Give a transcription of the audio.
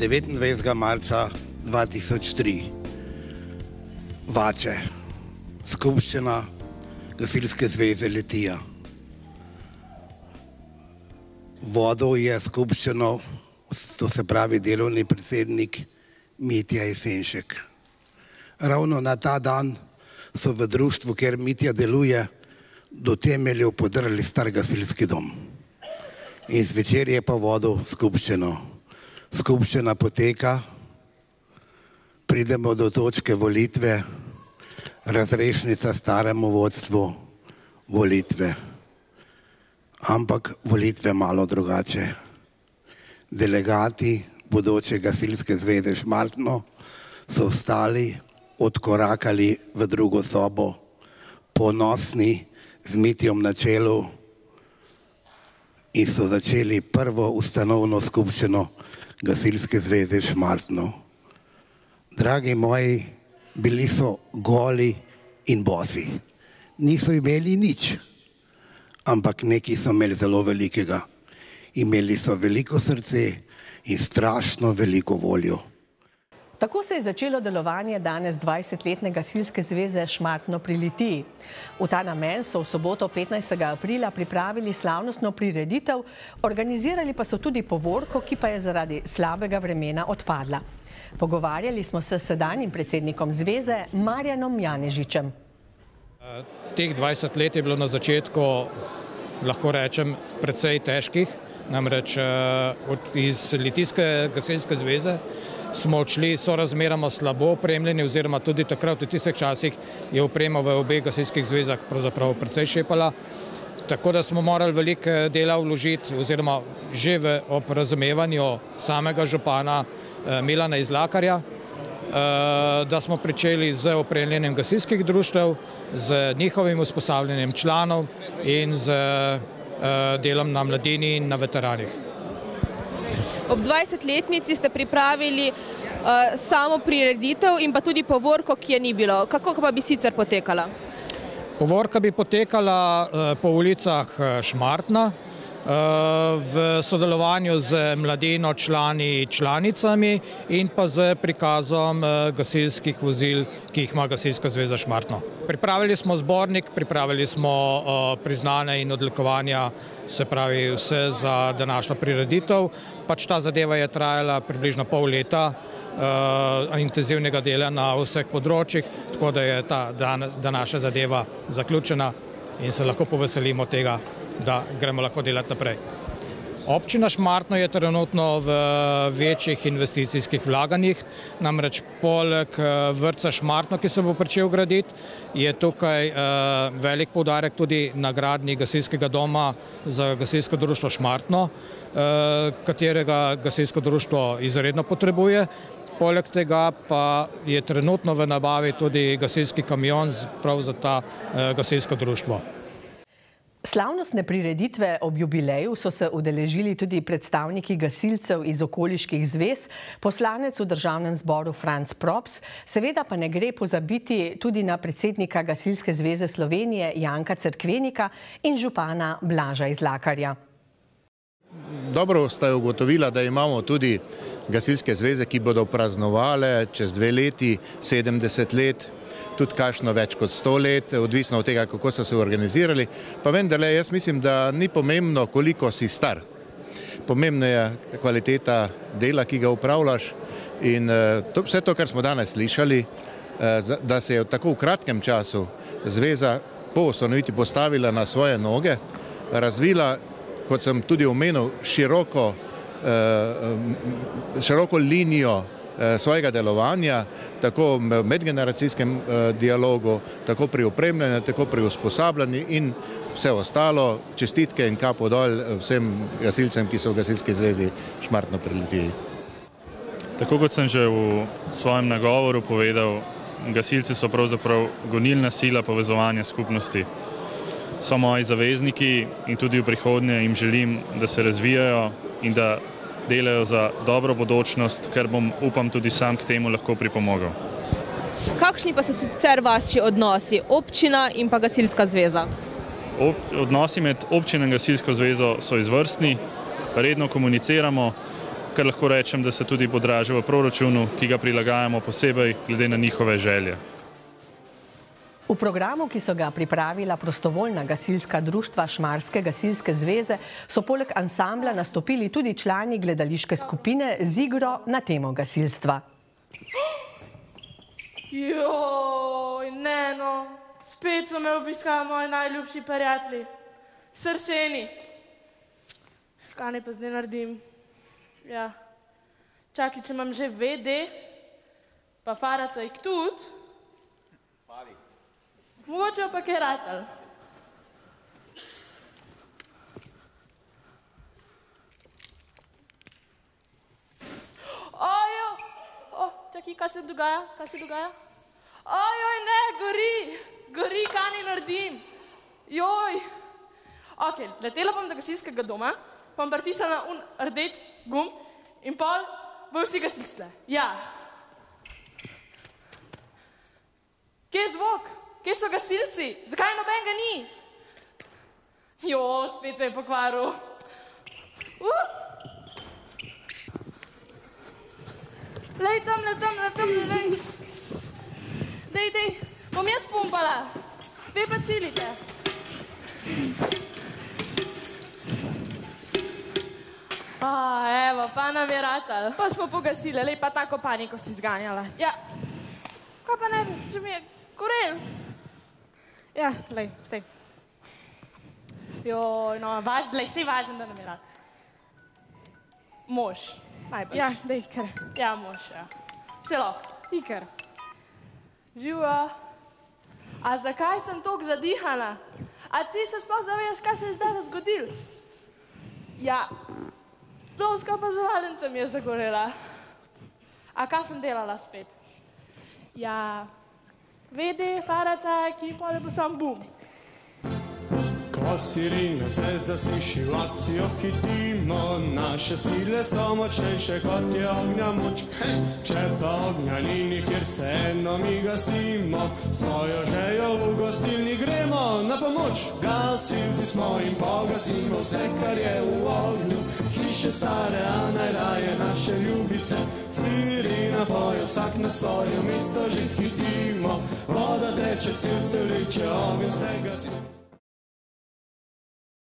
29. marca 2003. Vače, skupščina Gasilske zveze Litija. Vodil je skupščino, to se pravi delovni predsednik Mitja Jesenšek. Ravno na ta dan so v društvu, kjer Mitja deluje, do temeljev podrli star gasilski dom. In zvečer je pa vodil skupščino. Skupščina poteka, pridemo do točke volitve, razrešnica staremu vodstvu, volitve. Ampak volitve malo drugače. Delegati bodoče Gasilske zveze Šmartno so vstali, odkorakali v drugo sobo, ponosni z Mitjom na čelu in so začeli prvo ustanovno skupščino Gasilske zveze Šmartno. Dragi moji, bili so goli in bosi. Niso imeli nič, ampak nekaj so imeli zelo velikega. Imeli so veliko srce in strašno veliko voljo. Tako se je začelo delovanje danes 20-letne Gasilske zveze Šmartno pri Litiji. V ta namen so v soboto 15. aprila pripravili slavnostno prireditev, organizirali pa so tudi povorko, ki pa je zaradi slabega vremena odpadla. Pogovarjali smo se s sedanjim predsednikom zveze Marjanom Janežičem. Teh 20 let je bilo na začetku, lahko rečem, precej težkih. Namreč iz Litijske gasilske zveze smo odšli sorazmeroma slabo opremljeni, oziroma tudi takrat v tistih časih je oprema v obeh gasilskih zvezah pravzaprav precej šepala. Tako da smo morali veliko dela vložiti, oziroma že ob razumevanju samega župana Milana Izlakarja, da smo pričeli z opremljenjem gasilskih društev, z njihovim usposabljanjem članov in z delom na mladini in na veteranih. Ob 20-letnici ste pripravili samo prireditev in pa tudi povorko, ki je ni bilo. Kako pa bi sicer potekala? Povorka bi potekala po ulicah Šmartna v sodelovanju z mladino, člani, članicami in pa z prikazom gasilskih vozil, ki jih ima Gasilska zveza Šmartno. Pripravili smo zbornik, pripravili smo priznanja in odlikovanja, se pravi vse za današnjo prireditev. Pač ta zadeva je trajala približno pol leta intenzivnega dela na vseh področjih, tako da je ta današnja zadeva zaključena in se lahko poveselimo tega, da gremo lahko delati naprej. Občina Šmartno je trenutno v večjih investicijskih vlaganjih, namreč poleg vrtca Šmartno, ki se bo pričel graditi, je tukaj velik poudarek tudi na gradnji gasilskega doma za gasilsko društvo Šmartno, katerega gasilsko društvo izredno potrebuje. Poleg tega pa je trenutno v nabavi tudi gasilski kamion prav za ta gasilsko društvo. Slavnostne prireditve ob jubileju so se udeležili tudi predstavniki gasilcev iz okoliških zvez, poslanec v Državnem zboru Franc Props, seveda pa ne gre pozabiti tudi na predsednika Gasilske zveze Slovenije Janka Cerkvenika in župana Blaža Izlakarja. Dobro ste ugotovila, da imamo tudi gasilske zveze, ki bodo praznovale čez 2 leti, 70 let, tudi kakšno več kot 100 let, odvisno od tega, kako so se organizirali. Pa vendarle, jaz mislim, da ni pomembno, koliko si star. Pomembno je kvaliteta dela, ki ga upravljaš, in vse to, kar smo danes slišali, da se je v tako kratkem času zveza po ustanovitvi postavila na svoje noge, razvila, kot sem tudi omenil, široko linijo svojega delovanja, tako v medgeneracijskem dialogu, tako pri opremljanju, tako pri usposabljanju in vse ostalo. Čestitke in kapo dol vsem gasilcem, ki so v Gasilski zvezi Šmartno pri Litiji. Tako kot sem že v svojem nagovoru povedal, gasilci so pravzaprav gonilna sila povezovanja skupnosti. So moji zavezniki in tudi v prihodnje jim želim, da se razvijajo in da delajo za dobro bodočnost, ker bom, upam, tudi sam k temu lahko pripomogel. Kakšni pa so sicer vaši odnosi, občina in pa Gasilska zveza? Odnosi med občino in Gasilsko zvezo so izvrstni, redno komuniciramo kar lahko rečem, da se tudi podraži v proračunu, ki ga prilagajamo posebej glede na njihove želje. V programu, ki so ga pripravila prostovoljna gasilska društva Šmarske gasilske zveze, so poleg ansambla nastopili tudi člani gledališke skupine z igro na temo gasilstva. Joj, ne no, spet so me obiskali moji najljubši prijatelji, srčeni. Kaj naj pa zdaj naredim? Ja, čakaj, če imam že VD, pa Faracajk tudi. Mogoče pa kaj ratal. Ojo, čakaj, kaj se dogaja? Ojoj, ne, gori, kaj naj naredim? Joj. Ok, letela bom do gasilskega doma, pa bom pritisnila na rdeč gumb in pol bo vsi gasilci. Ja. Kje je zvok? Kje so gasilci? Zakaj nobenega ni? Jo, spet se je pokvaril. Lej, tamle, lej. Dej, bom jaz pumpala. Ve pa cilite. Evo, pa nam je ratal. Pa smo pogasile, lej pa tako paniko si zganjala. Ja, kaj pa ne bi, če mi je gorel? Ja, lej, sej. Joj, no, sej važno, da nam je rad. Mož, najbolj. Ja, dej, ker. Ja, mož, ja. Celo, ti ker. Živa. A zakaj sem toliko zadihana? A ti se sploh zavedaš, kaj se je zdaj zgodil? Ja, lovska opazovalnica mi je zagorela. A kaj sem delala spet? Ja, VD, Faracajk in pol je bil sam bum. Ko sirena se zasliši, v akcijo hitimo, naše sile so močnejše, kot je ognja moč. Če pa ognja ni nikjer, se eno mi gasimo, svojo željo v gostilni gremo na pomoč. Gasilci smo in pogasimo vse, kar je v ognju, hiše stare, a najraje naše ljubice. Sirena poje, vsak na svoje mesto že hitimo, voda teče, cilj se vleče, ogenj se gasi.